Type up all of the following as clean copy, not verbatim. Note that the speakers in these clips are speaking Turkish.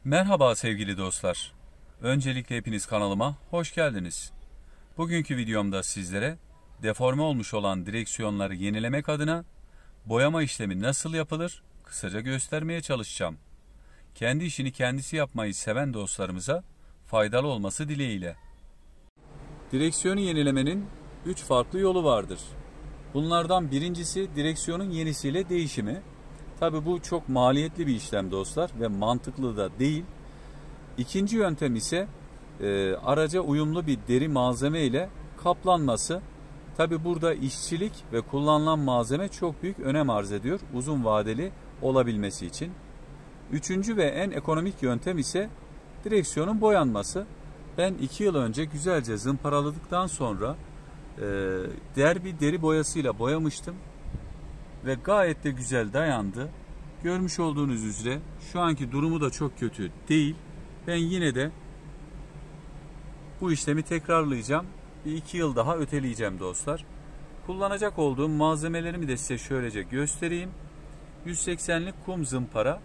Merhaba sevgili dostlar. Öncelikle hepiniz kanalıma hoş geldiniz. Bugünkü videomda sizlere deforme olmuş olan direksiyonları yenilemek adına boyama işlemi nasıl yapılır kısaca göstermeye çalışacağım. Kendi işini kendisi yapmayı seven dostlarımıza faydalı olması dileğiyle. Direksiyonu yenilemenin 3 farklı yolu vardır. Bunlardan birincisi direksiyonun yenisiyle değişimi. Tabi bu çok maliyetli bir işlem dostlar ve mantıklı da değil. İkinci yöntem ise araca uyumlu bir deri malzeme ile kaplanması. Tabi burada işçilik ve kullanılan malzeme çok büyük önem arz ediyor uzun vadeli olabilmesi için. Üçüncü ve en ekonomik yöntem ise direksiyonun boyanması. Ben 2 yıl önce güzelce zımparaladıktan sonra derbi deri boyasıyla boyamıştım. Ve gayet de güzel dayandı. Görmüş olduğunuz üzere şu anki durumu da çok kötü değil. Ben yine de bu işlemi tekrarlayacağım. Bir 2 yıl daha öteleyeceğim dostlar. Kullanacak olduğum malzemelerimi de size şöylece göstereyim. 180'lik kum zımpara,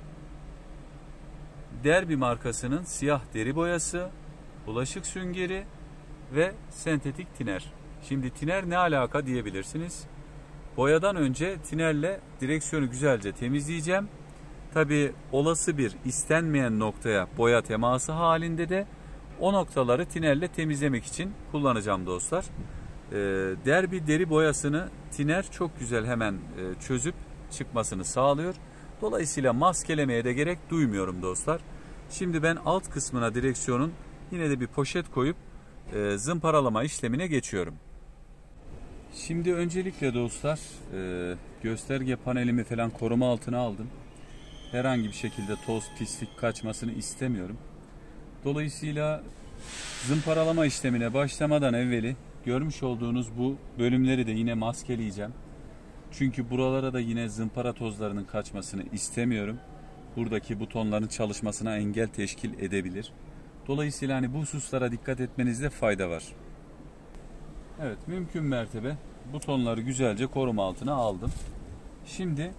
Derbi markasının siyah deri boyası, bulaşık süngeri ve sentetik tiner. Şimdi tiner ne alaka diyebilirsiniz. Boyadan önce tinerle direksiyonu güzelce temizleyeceğim. Tabi olası bir istenmeyen noktaya boya teması halinde de o noktaları tinerle temizlemek için kullanacağım dostlar. Derbi deri boyasını tiner çok güzel hemen çözüp çıkmasını sağlıyor. Dolayısıyla maskelemeye de gerek duymuyorum dostlar. Şimdi ben alt kısmına direksiyonun yine de bir poşet koyup zımparalama işlemine geçiyorum. Şimdi öncelikle dostlar gösterge panelimi falan koruma altına aldım. Herhangi bir şekilde toz, pislik kaçmasını istemiyorum. Dolayısıyla zımparalama işlemine başlamadan evveli görmüş olduğunuz bu bölümleri de yine maskeleyeceğim. Çünkü buralara da yine zımpara tozlarının kaçmasını istemiyorum. Buradaki butonların çalışmasına engel teşkil edebilir. Dolayısıyla hani bu hususlara dikkat etmenizde fayda var. Evet, mümkün mertebe butonları güzelce koruma altına aldım. Şimdi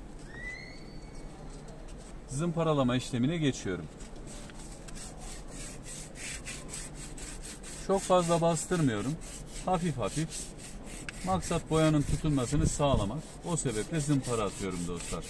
zımparalama işlemine geçiyorum. Çok fazla bastırmıyorum. Hafif hafif. Maksat boyanın tutunmasını sağlamak. O sebeple zımpara atıyorum dostlar.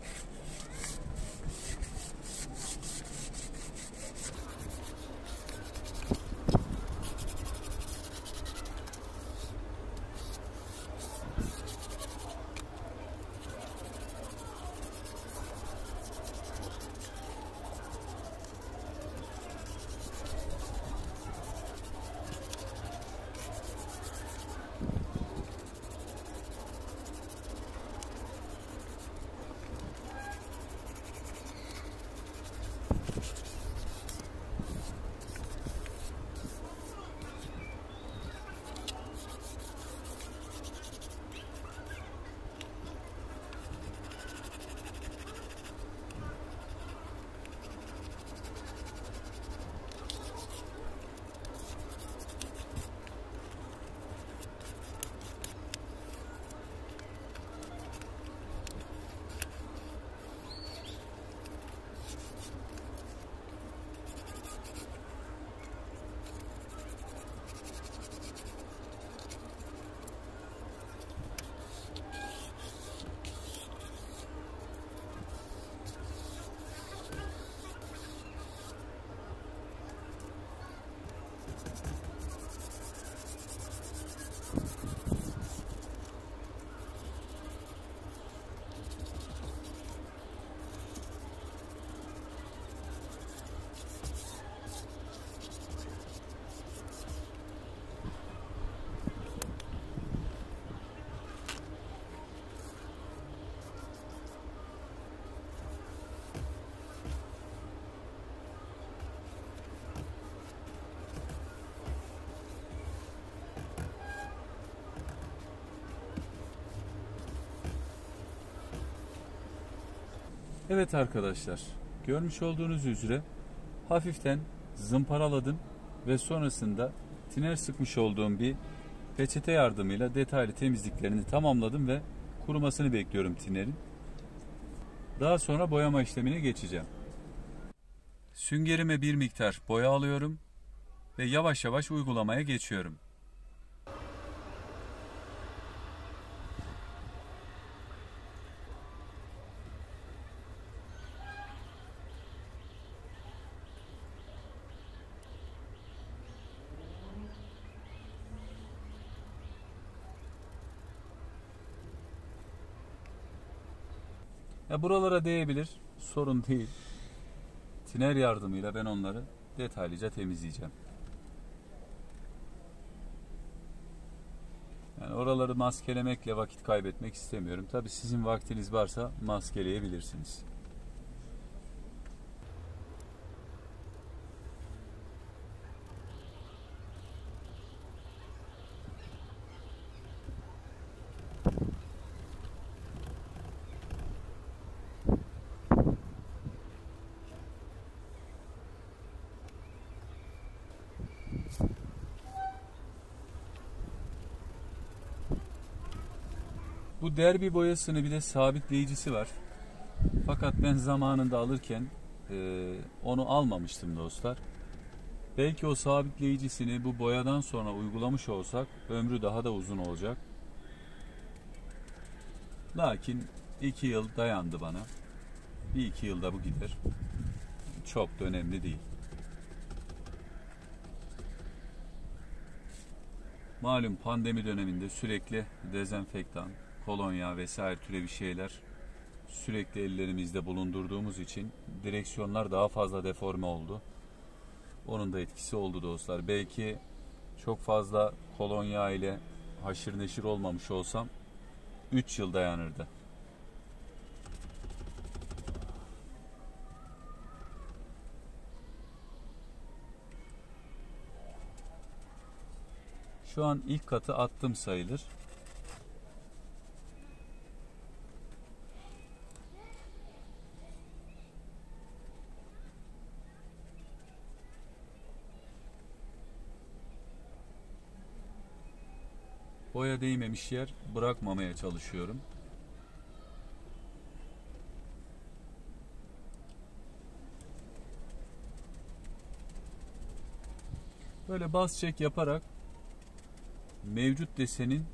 Evet arkadaşlar, görmüş olduğunuz üzere hafiften zımparaladım ve sonrasında tiner sıkmış olduğum bir peçete yardımıyla detaylı temizliklerini tamamladım ve kurumasını bekliyorum tinerin. Daha sonra boyama işlemine geçeceğim. Süngerime bir miktar boya alıyorum ve yavaş yavaş uygulamaya geçiyorum. Buralara değebilir, sorun değil. Tiner yardımıyla ben onları detaylıca temizleyeceğim. Yani oraları maskelemekle vakit kaybetmek istemiyorum. Tabii sizin vaktiniz varsa maskeleyebilirsiniz. Bu derbi boyasını bir de sabitleyicisi var. Fakat ben zamanında alırken onu almamıştım dostlar. Belki o sabitleyicisini bu boyadan sonra uygulamış olsak ömrü daha da uzun olacak. Lakin 2 yıl dayandı bana. Bir 2 yılda bu gider. Çok da önemli değil. Malum pandemi döneminde sürekli dezenfektan, kolonya vesaire türevi şeyler sürekli ellerimizde bulundurduğumuz için direksiyonlar daha fazla deforme oldu. Onun da etkisi oldu dostlar. Belki çok fazla kolonya ile haşır neşir olmamış olsam 3 yıl dayanırdı. Şu an ilk katı attım sayılır. Boya değmemiş yer bırakmamaya çalışıyorum. Böyle bas çek yaparak mevcut desenin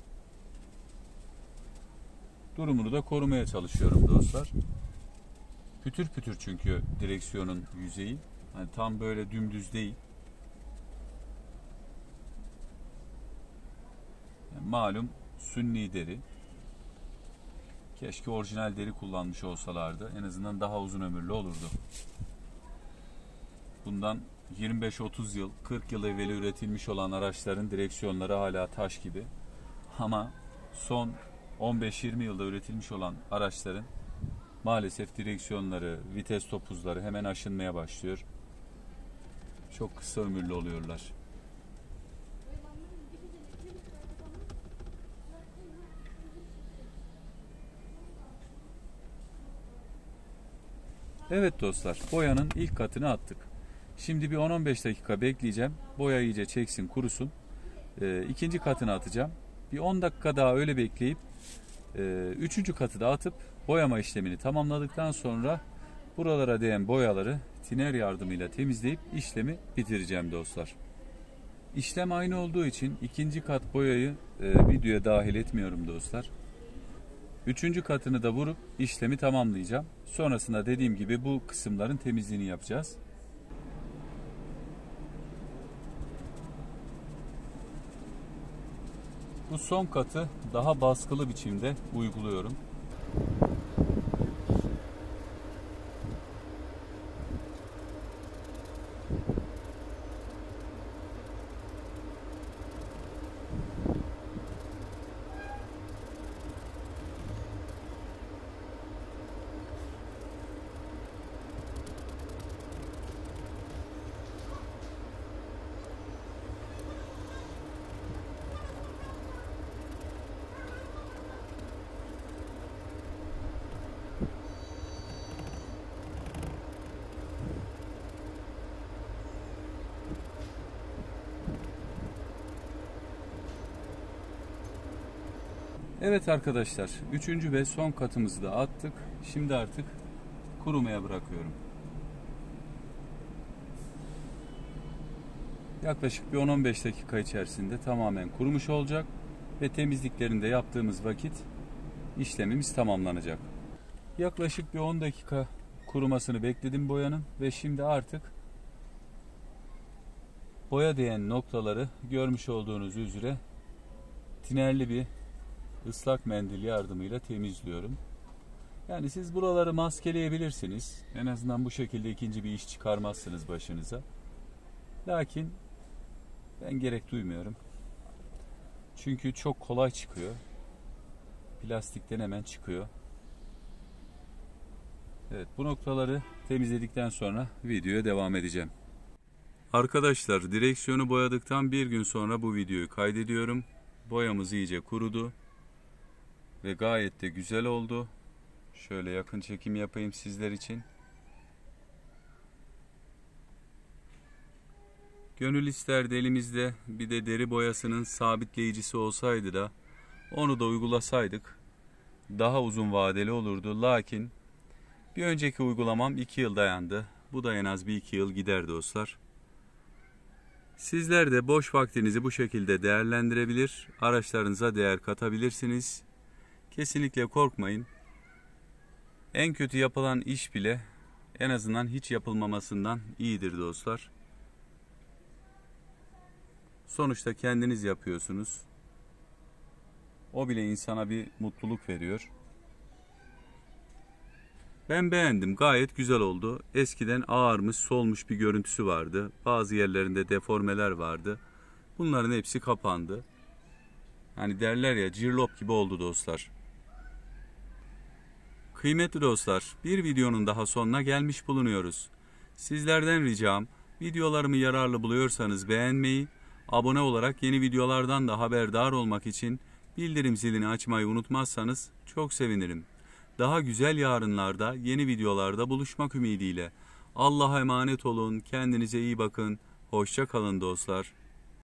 durumunu da korumaya çalışıyorum dostlar. Pütür pütür çünkü direksiyonun yüzeyi. Yani tam böyle dümdüz değil. Yani malum sünni deri. Keşke orijinal deri kullanmış olsalardı. En azından daha uzun ömürlü olurdu. Bundan 25-30 yıl, 40 yıl evveli üretilmiş olan araçların direksiyonları hala taş gibi. Ama son 15-20 yılda üretilmiş olan araçların maalesef direksiyonları, vites topuzları hemen aşınmaya başlıyor. Çok kısa ömürlü oluyorlar. Evet dostlar, boyanın ilk katını attık. Şimdi bir 10-15 dakika bekleyeceğim. Boya iyice çeksin, kurusun. İkinci katını atacağım. Bir 10 dakika daha öyle bekleyip üçüncü katı da atıp boyama işlemini tamamladıktan sonra buralara değen boyaları tiner yardımıyla temizleyip işlemi bitireceğim dostlar. İşlem aynı olduğu için ikinci kat boyayı videoya dahil etmiyorum dostlar. Üçüncü katını da vurup işlemi tamamlayacağım. Sonrasında dediğim gibi bu kısımların temizliğini yapacağız. Bu son katı daha baskılı biçimde uyguluyorum. Evet arkadaşlar, üçüncü ve son katımızı da attık. Şimdi artık kurumaya bırakıyorum. Yaklaşık bir 10-15 dakika içerisinde tamamen kurumuş olacak ve temizliklerini de yaptığımız vakit işlemimiz tamamlanacak. Yaklaşık bir 10 dakika kurumasını bekledim boyanın ve şimdi artık boya değen noktaları görmüş olduğunuz üzere tinerli bir ıslak mendil yardımıyla temizliyorum. Yani siz buraları maskeleyebilirsiniz. En azından bu şekilde ikinci bir iş çıkarmazsınız başınıza. Lakin ben gerek duymuyorum. Çünkü çok kolay çıkıyor. Plastikten hemen çıkıyor. Evet, bu noktaları temizledikten sonra videoya devam edeceğim. Arkadaşlar, direksiyonu boyadıktan bir gün sonra bu videoyu kaydediyorum. Boyamız iyice kurudu ve gayet de güzel oldu. Şöyle yakın çekim yapayım sizler için. Gönül isterdi elimizde bir de deri boyasının sabitleyicisi olsaydı da onu da uygulasaydık daha uzun vadeli olurdu. Lakin bir önceki uygulamam 2 yıl dayandı. Bu da en az bir 2 yıl gider dostlar. Sizler de boş vaktinizi bu şekilde değerlendirebilir, araçlarınıza değer katabilirsiniz. Kesinlikle korkmayın. En kötü yapılan iş bile en azından hiç yapılmamasından iyidir dostlar. Sonuçta kendiniz yapıyorsunuz. O bile insana bir mutluluk veriyor. Ben beğendim. Gayet güzel oldu. Eskiden ağarmış, solmuş bir görüntüsü vardı. Bazı yerlerinde deformeler vardı. Bunların hepsi kapandı. Hani derler ya, cirlop gibi oldu dostlar. Kıymetli dostlar, bir videonun daha sonuna gelmiş bulunuyoruz. Sizlerden ricam, videolarımı yararlı buluyorsanız beğenmeyi, abone olarak yeni videolardan da haberdar olmak için bildirim zilini açmayı unutmazsanız çok sevinirim. Daha güzel yarınlarda, yeni videolarda buluşmak ümidiyle. Allah'a emanet olun, kendinize iyi bakın, hoşça kalın dostlar.